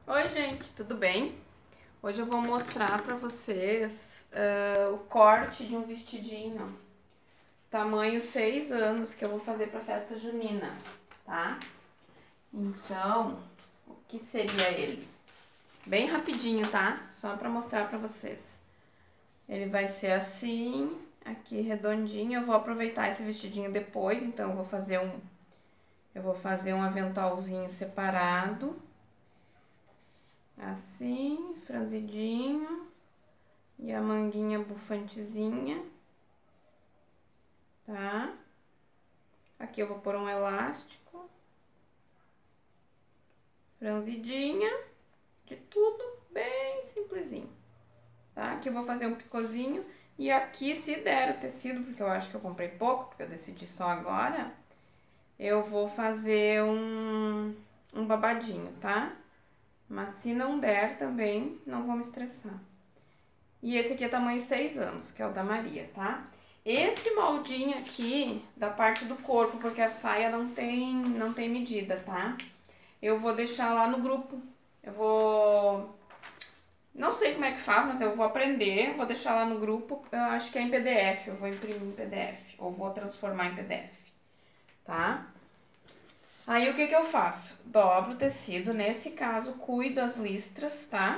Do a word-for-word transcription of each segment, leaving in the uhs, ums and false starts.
Oi, gente, tudo bem? Hoje eu vou mostrar pra vocês uh, o corte de um vestidinho tamanho seis anos que eu vou fazer pra festa junina, tá? Então, o que seria ele? Bem rapidinho, tá? Só pra mostrar pra vocês. Ele vai ser assim, aqui redondinho. Eu vou aproveitar esse vestidinho depois, então eu vou fazer um eu vou fazer um aventalzinho separado. Assim, franzidinho. E a manguinha bufantezinha, tá? Aqui eu vou pôr um elástico. Franzidinha. De tudo bem simplesinho, tá? Aqui eu vou fazer um picôzinho. E aqui, se der o tecido, porque eu acho que eu comprei pouco, porque eu decidi só agora, eu vou fazer um, um babadinho, tá? Mas se não der também, não vou me estressar. E esse aqui é tamanho seis anos, que é o da Maria, tá? Esse moldinho aqui, da parte do corpo, porque a saia não tem, não tem medida, tá? Eu vou deixar lá no grupo. Eu vou... Não sei como é que faz, mas eu vou aprender. Vou deixar lá no grupo, eu acho que é em P D F. Eu vou imprimir em P D F, ou vou transformar em P D F, tá? Aí o que que eu faço? Dobro o tecido, nesse caso cuido as listras, tá?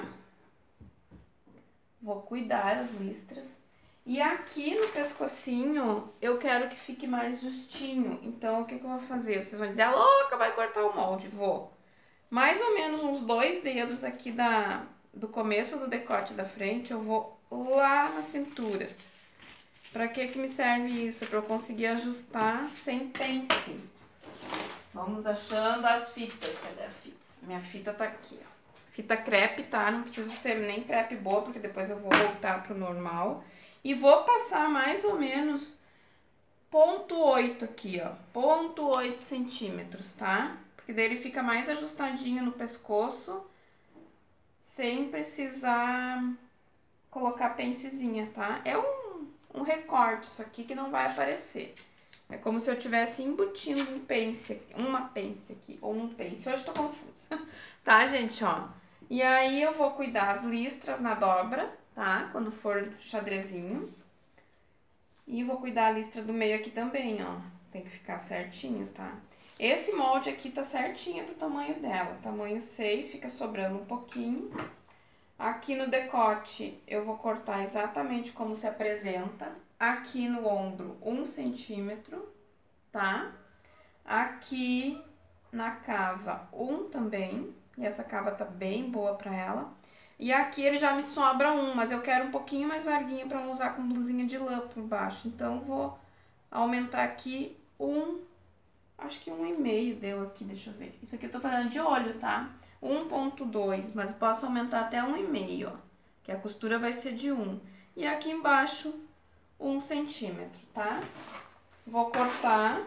Vou cuidar as listras. E aqui no pescocinho, eu quero que fique mais justinho. Então, o que, que eu vou fazer? Vocês vão dizer, a louca vai cortar o molde. Vou. Mais ou menos uns dois dedos aqui da, do começo do decote da frente, eu vou lá na cintura. Pra que que me serve isso? Pra eu conseguir ajustar sem pence. Vamos achando as fitas. Cadê as fitas? Minha fita tá aqui, ó. Fita crepe, tá? Não precisa ser nem crepe boa, porque depois eu vou voltar pro normal. E vou passar mais ou menos ponto oito aqui, ó. Ponto oito centímetros, tá? Porque daí ele fica mais ajustadinho no pescoço, sem precisar colocar pencezinha, tá? É um, um recorte isso aqui que não vai aparecer. É como se eu estivesse embutindo um pence, uma pence aqui, ou um pence. Hoje eu tô confusa. Tá, gente, ó. E aí eu vou cuidar as listras na dobra, tá? Quando for xadrezinho. E vou cuidar a listra do meio aqui também, ó. Tem que ficar certinho, tá? Esse molde aqui tá certinho pro tamanho dela. Tamanho seis, fica sobrando um pouquinho. Aqui no decote eu vou cortar exatamente como se apresenta. Aqui no ombro, um centímetro, tá? Aqui na cava, um também. E essa cava tá bem boa pra ela. E aqui ele já me sobra um, mas eu quero um pouquinho mais larguinho pra usar com blusinha de lã por baixo. Então, vou aumentar aqui um, acho que um e meio deu aqui, deixa eu ver. Isso aqui eu tô fazendo de olho, tá? um ponto dois, mas posso aumentar até um e meio, ó. Que a costura vai ser de um. E aqui embaixo, um centímetro, tá? Vou cortar.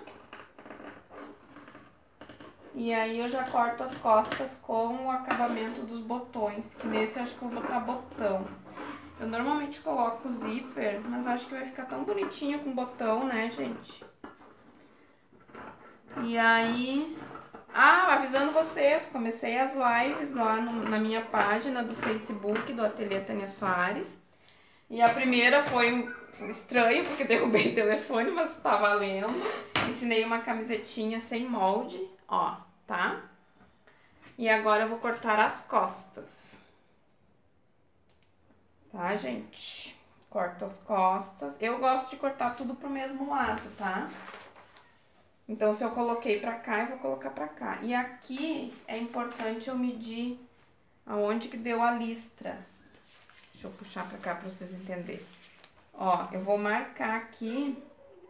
E aí eu já corto as costas com o acabamento dos botões, que nesse eu acho que eu vou botar botão. Eu normalmente coloco zíper, mas acho que vai ficar tão bonitinho com botão, né, gente? E aí... Ah, avisando vocês, comecei as lives lá no, na minha página do Facebook do Ateliê Tânia Soares. E a primeira foi estranho, porque derrubei o telefone, mas tá valendo. Ensinei uma camisetinha sem molde, ó, tá? E agora eu vou cortar as costas. Tá, gente? Corto as costas. Eu gosto de cortar tudo pro mesmo lado, tá? Então, se eu coloquei pra cá, eu vou colocar pra cá. E aqui é importante eu medir aonde que deu a listra. Deixa eu puxar pra cá pra vocês entenderem. Ó, eu vou marcar aqui,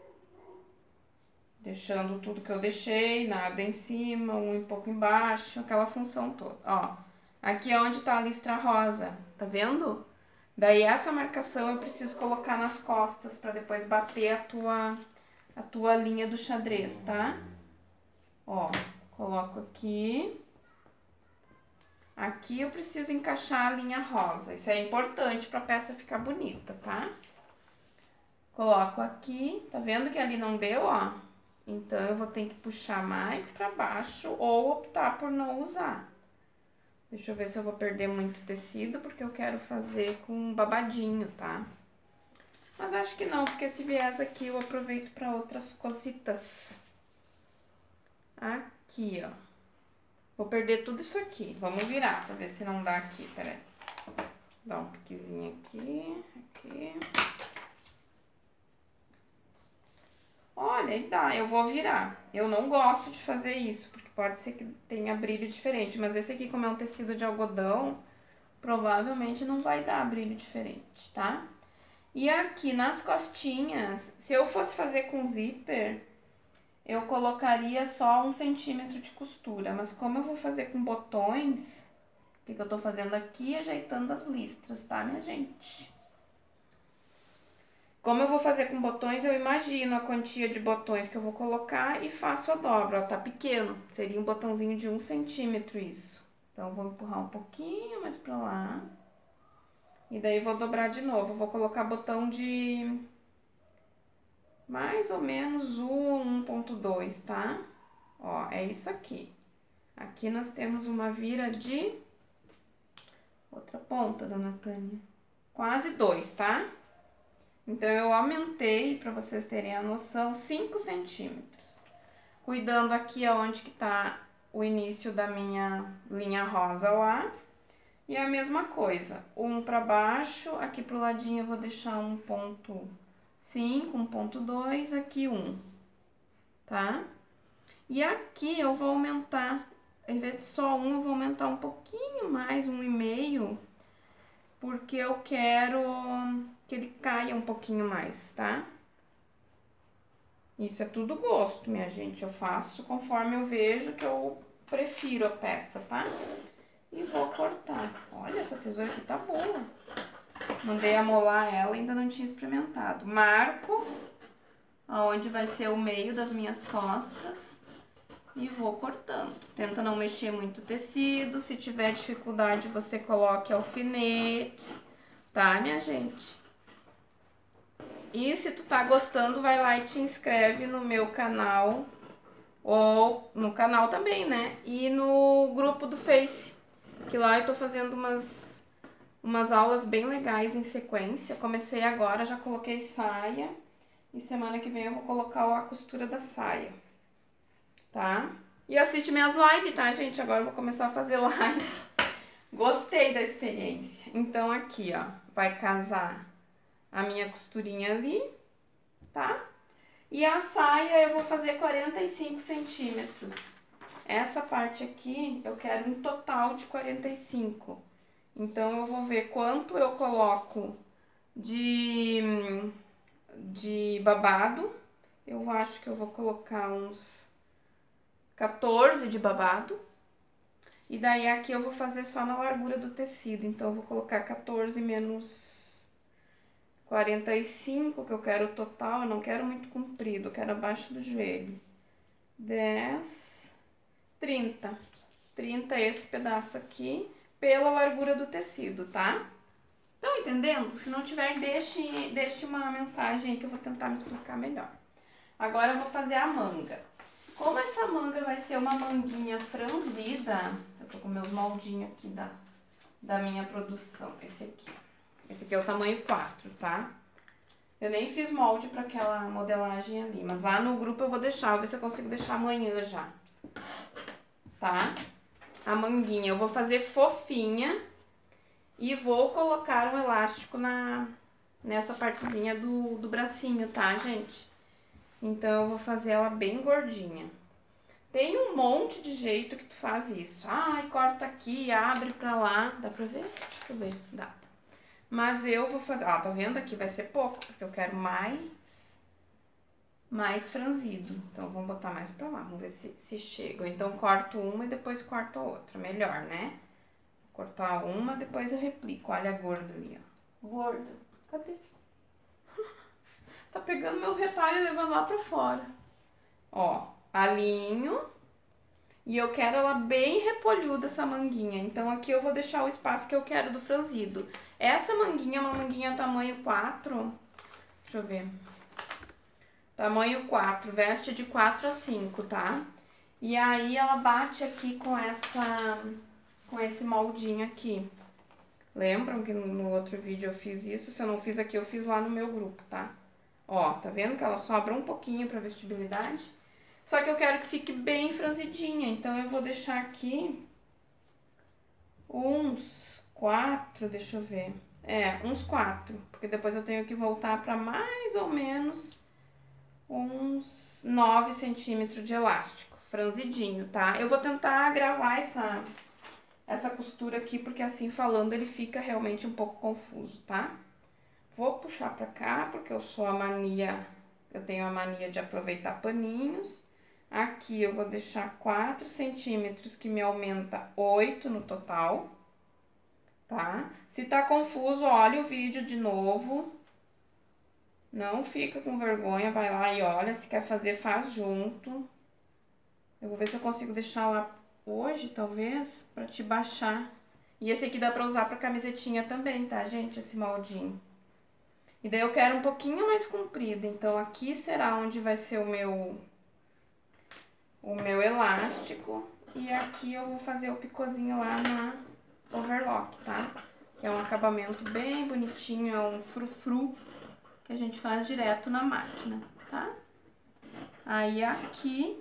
deixando tudo que eu deixei, nada em cima, um um pouco embaixo, aquela função toda. Ó, aqui é onde tá a listra rosa, tá vendo? Daí essa marcação eu preciso colocar nas costas pra depois bater a tua, a tua linha do xadrez, tá? Ó, coloco aqui. Aqui eu preciso encaixar a linha rosa. Isso é importante pra peça ficar bonita, tá? Coloco aqui, tá vendo que ali não deu, ó? Então, eu vou ter que puxar mais pra baixo ou optar por não usar. Deixa eu ver se eu vou perder muito tecido, porque eu quero fazer com babadinho, tá? Mas acho que não, porque esse viés aqui eu aproveito para outras cositas. Aqui, ó. Vou perder tudo isso aqui. Vamos virar pra ver se não dá aqui, peraí. Dá um piquezinho aqui, aqui. Olha, aí dá, eu vou virar. Eu não gosto de fazer isso, porque pode ser que tenha brilho diferente. Mas esse aqui, como é um tecido de algodão, provavelmente não vai dar brilho diferente, tá? E aqui nas costinhas, se eu fosse fazer com zíper, eu colocaria só um centímetro de costura. Mas como eu vou fazer com botões, o que, que eu tô fazendo aqui? Ajeitando as listras, tá, minha gente? Como eu vou fazer com botões, eu imagino a quantia de botões que eu vou colocar e faço a dobra. Ó, tá pequeno, seria um botãozinho de um centímetro isso. Então, eu vou empurrar um pouquinho mais pra lá. E daí, vou dobrar de novo. Eu vou colocar botão de mais ou menos um, um ponto dois, tá? Ó, é isso aqui. Aqui nós temos uma vira de... outra ponta, dona Tânia. Quase dois, tá? Então, eu aumentei, para vocês terem a noção, cinco centímetros. Cuidando aqui aonde que tá o início da minha linha rosa lá. E a mesma coisa, um para baixo, aqui pro ladinho eu vou deixar um ponto cinco, um ponto dois, aqui um, tá? E aqui eu vou aumentar, em vez de só um, eu vou aumentar um pouquinho mais, um e meio, porque eu quero que ele caia um pouquinho mais, tá? Isso é tudo gosto, minha gente. Eu faço conforme eu vejo que eu prefiro a peça, tá? E vou cortar. Olha, essa tesoura aqui tá boa. Mandei amolar ela, ainda não tinha experimentado. Marco aonde vai ser o meio das minhas costas e vou cortando. Tenta não mexer muito o tecido. Se tiver dificuldade, você coloque alfinetes, tá, minha gente? E se tu tá gostando, vai lá e te inscreve no meu canal, ou no canal também, né? E no grupo do Face, que lá eu tô fazendo umas, umas aulas bem legais em sequência. Comecei agora, já coloquei saia, e semana que vem eu vou colocar a costura da saia, tá? E assiste minhas lives, tá, gente? Agora eu vou começar a fazer live. Gostei da experiência. Então aqui, ó, vai casar a minha costurinha ali, tá? E a saia eu vou fazer quarenta e cinco centímetros. Essa parte aqui eu quero um total de quarenta e cinco. Então, eu vou ver quanto eu coloco de, de babado. Eu acho que eu vou colocar uns quatorze de babado. E daí aqui eu vou fazer só na largura do tecido. Então, eu vou colocar quatorze menos quarenta e cinco, que eu quero o total. Eu não quero muito comprido, eu quero abaixo do joelho. dez, trinta. trinta esse pedaço aqui, pela largura do tecido, tá? Estão entendendo? Se não tiver, deixe, deixe uma mensagem aí que eu vou tentar me explicar melhor. Agora eu vou fazer a manga. Como essa manga vai ser uma manguinha franzida, eu tô com meus moldinhos aqui da, da minha produção. Esse aqui. Esse aqui é o tamanho quatro, tá? Eu nem fiz molde pra aquela modelagem ali, mas lá no grupo eu vou deixar, vou ver se eu consigo deixar amanhã já. Tá? A manguinha eu vou fazer fofinha e vou colocar um elástico na, nessa partezinha do, do bracinho, tá, gente? Então, eu vou fazer ela bem gordinha. Tem um monte de jeito que tu faz isso. Ai, corta aqui, abre pra lá. Dá pra ver? Deixa eu ver. Dá. Mas eu vou fazer... Ó, tá vendo? Aqui vai ser pouco, porque eu quero mais... mais franzido. Então, vamos botar mais pra lá. Vamos ver se, se chega. Então, corto uma e depois corto a outra. Melhor, né? Vou cortar uma, depois eu replico. Olha a gorda ali, ó. Gorda. Cadê? Tá pegando meus retalhos e levando lá pra fora. Ó, alinho. E eu quero ela bem repolhuda, essa manguinha. Então, aqui eu vou deixar o espaço que eu quero do franzido. Essa manguinha é uma manguinha tamanho quatro. Deixa eu ver. Tamanho quatro. Veste de quatro a cinco, tá? E aí, ela bate aqui com essa... com esse moldinho aqui. Lembram que no outro vídeo eu fiz isso? Se eu não fiz aqui, eu fiz lá no meu grupo, tá? Ó, tá vendo que ela sobra um pouquinho pra vestibilidade? Só que eu quero que fique bem franzidinha, então eu vou deixar aqui uns quatro, deixa eu ver. É, uns quatro, porque depois eu tenho que voltar pra mais ou menos uns nove centímetros de elástico, franzidinho, tá? Eu vou tentar gravar essa, essa costura aqui, porque assim falando ele fica realmente um pouco confuso, tá? Vou puxar pra cá, porque eu sou a mania, eu tenho a mania de aproveitar paninhos. Aqui eu vou deixar quatro centímetros, que me aumenta oito no total, tá? Se tá confuso, olha o vídeo de novo. Não fica com vergonha, vai lá e olha, se quer fazer, faz junto. Eu vou ver se eu consigo deixar lá hoje, talvez, pra te baixar. E esse aqui dá pra usar pra camisetinha também, tá, gente? Esse moldinho. E daí eu quero um pouquinho mais comprido, então aqui será onde vai ser o meu, o meu elástico. E aqui eu vou fazer o picôzinho lá na overlock, tá? Que é um acabamento bem bonitinho, é um frufru que a gente faz direto na máquina, tá? Aí aqui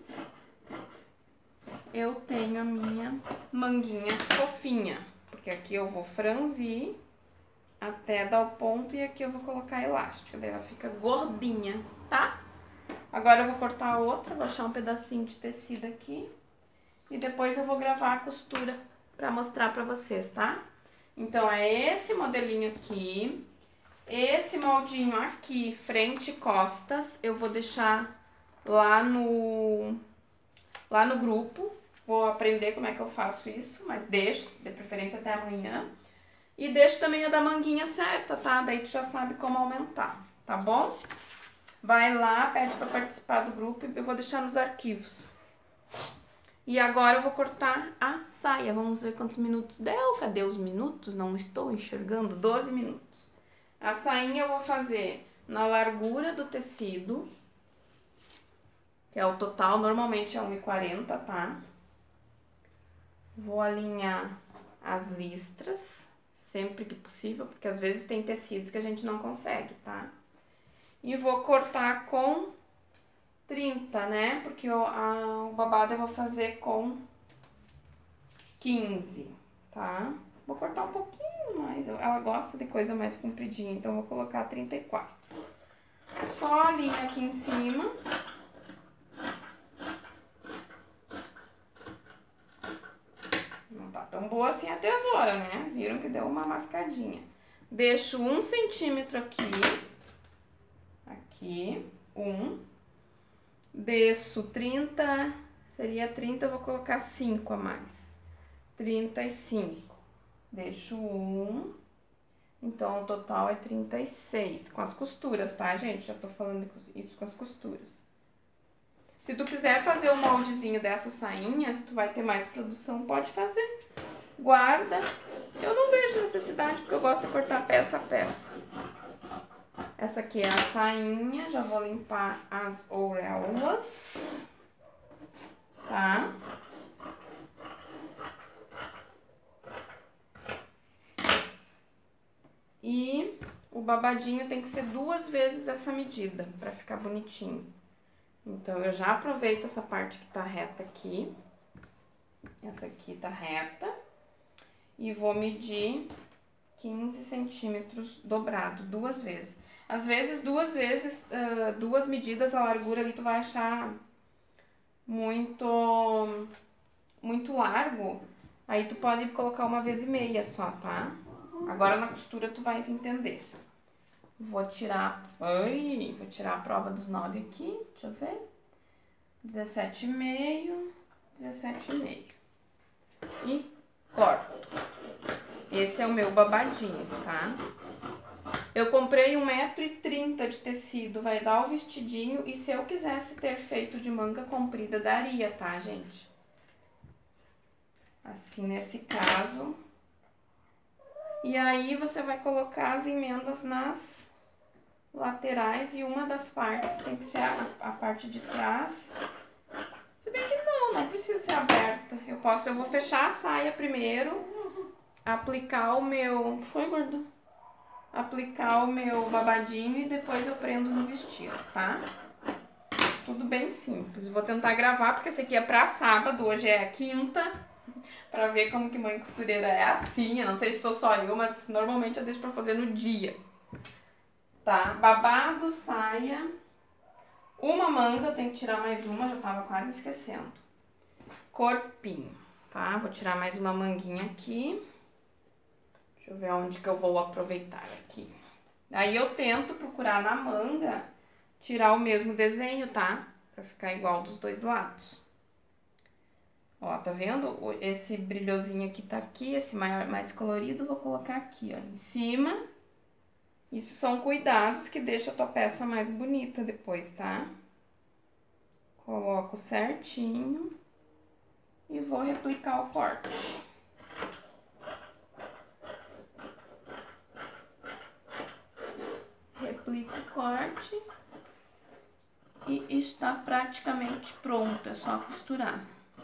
eu tenho a minha manguinha fofinha, porque aqui eu vou franzir até dar o ponto e aqui eu vou colocar elástico, daí ela fica gordinha, tá? Agora eu vou cortar a outra, vou achar um pedacinho de tecido aqui e depois eu vou gravar a costura pra mostrar pra vocês, tá? Então é esse modelinho aqui, esse moldinho aqui, frente e costas, eu vou deixar lá no, lá no grupo, vou aprender como é que eu faço isso, mas deixo, de preferência até amanhã. E deixo também a da manguinha certa, tá? Daí tu já sabe como aumentar, tá bom? Vai lá, pede pra participar do grupo e eu vou deixar nos arquivos. E agora eu vou cortar a saia. Vamos ver quantos minutos deu. Cadê os minutos? Não estou enxergando. doze minutos. A sainha eu vou fazer na largura do tecido, que é o total, normalmente é um e quarenta, tá? Vou alinhar as listras sempre que possível, porque às vezes tem tecidos que a gente não consegue, tá? E vou cortar com trinta, né? Porque o, a, o babado eu vou fazer com quinze, tá? Vou cortar um pouquinho mais, ela gosta de coisa mais compridinha, então vou colocar trinta e quatro. Só alinho aqui em cima. Não tá tão boa assim a tesoura, né? Viram que deu uma mascadinha. Deixo um centímetro aqui. Aqui, um. Desço trinta, seria trinta, eu vou colocar cinco a mais. trinta e cinco. Deixo um. Então, o total é trinta e seis. Com as costuras, tá, gente? Já tô falando isso com as costuras. Se tu quiser fazer o moldezinho dessa sainha, se tu vai ter mais produção, pode fazer. Guarda. Eu não vejo necessidade, porque eu gosto de cortar peça a peça. Essa aqui é a sainha, já vou limpar as auréolas, tá? E o babadinho tem que ser duas vezes essa medida, pra ficar bonitinho. Então, eu já aproveito essa parte que tá reta aqui. Essa aqui tá reta. E vou medir quinze centímetros dobrado, duas vezes. Às vezes, duas vezes, uh, duas medidas a largura ali tu vai achar muito, muito largo. Aí tu pode colocar uma vez e meia só, tá? Agora na costura tu vais entender. Vou tirar, ai, vou tirar a prova dos nove aqui, deixa eu ver. dezessete e meio, dezessete e meio. E corto. Esse é o meu babadinho, tá? Eu comprei um metro e trinta de tecido, vai dar o vestidinho. E se eu quisesse ter feito de manga comprida, daria, tá, gente? Assim, nesse caso. E aí, você vai colocar as emendas nas laterais e uma das partes tem que ser a, a parte de trás. Se bem que não, Não, não precisa ser aberta. Eu posso, eu vou fechar a saia primeiro, aplicar o meu... O que foi, gordo? Aplicar o meu babadinho e depois eu prendo no vestido, tá? Tudo bem simples. Vou tentar gravar porque esse aqui é pra sábado, hoje é quinta, pra ver como que mãe costureira é assim. Eu não sei se sou só eu, mas normalmente eu deixo pra fazer no dia. Tá? Babado, saia, uma manga, eu tenho que tirar mais uma, já tava quase esquecendo. Corpinho, tá? Vou tirar mais uma manguinha aqui. Deixa eu ver onde que eu vou aproveitar aqui. Aí eu tento procurar na manga tirar o mesmo desenho, tá? Pra ficar igual dos dois lados. Ó, tá vendo? Esse brilhosinho aqui tá aqui, esse maior, mais colorido, vou colocar aqui, ó, em cima. Isso são cuidados que deixam a tua peça mais bonita depois, tá? Coloco certinho e vou replicar o corte. Replico o corte e está praticamente pronto, é só costurar.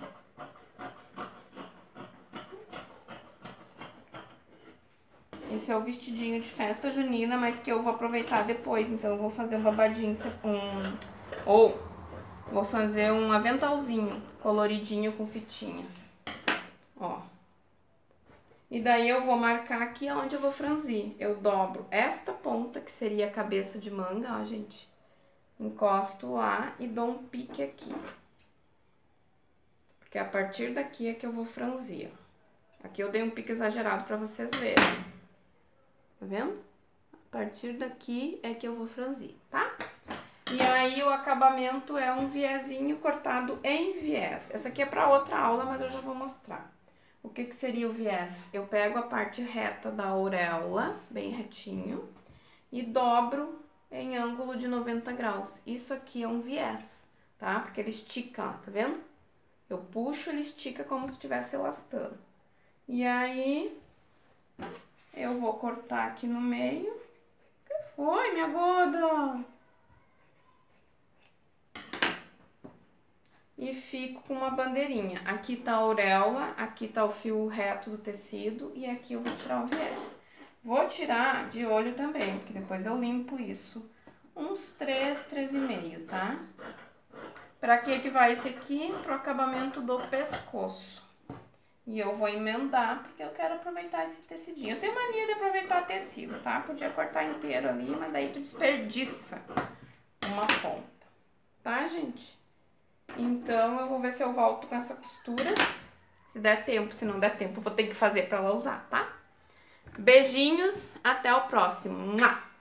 Esse é o vestidinho de festa junina, mas que eu vou aproveitar depois, então eu vou fazer um babadinho, um, ou vou fazer um aventalzinho coloridinho com fitinhas, ó. E daí eu vou marcar aqui onde eu vou franzir. Eu dobro esta ponta, que seria a cabeça de manga, ó, gente. Encosto lá e dou um pique aqui. Porque a partir daqui é que eu vou franzir, ó. Aqui eu dei um pique exagerado pra vocês verem. Tá vendo? A partir daqui é que eu vou franzir, tá? E aí o acabamento é um viezinho cortado em viés. Essa aqui é pra outra aula, mas eu já vou mostrar. O que que seria o viés? Eu pego a parte reta da auréola, bem retinho, e dobro em ângulo de noventa graus. Isso aqui é um viés, tá? Porque ele estica, ó, tá vendo? Eu puxo, ele estica como se estivesse elastando. E aí, eu vou cortar aqui no meio. O que foi, minha gorda? E fico com uma bandeirinha. Aqui tá a auréola, aqui tá o fio reto do tecido e aqui eu vou tirar o viés. Vou tirar de olho também, porque depois eu limpo isso. Uns três, três e meio, tá? Pra que que vai esse aqui? Pro acabamento do pescoço. E eu vou emendar, porque eu quero aproveitar esse tecidinho. Eu tenho mania de aproveitar tecido, tá? Podia cortar inteiro ali, mas daí tu desperdiça uma ponta. Tá, gente? Então, eu vou ver se eu volto com essa costura. Se der tempo, se não der tempo, eu vou ter que fazer pra ela usar, tá? Beijinhos, até o próximo. Mua!